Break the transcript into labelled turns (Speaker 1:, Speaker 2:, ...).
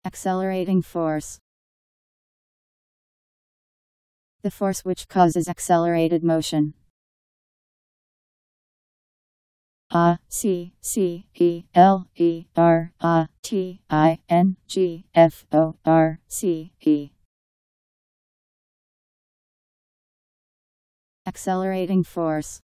Speaker 1: Accelerating force. The force which causes accelerated motion. Accelerating force. Accelerating force.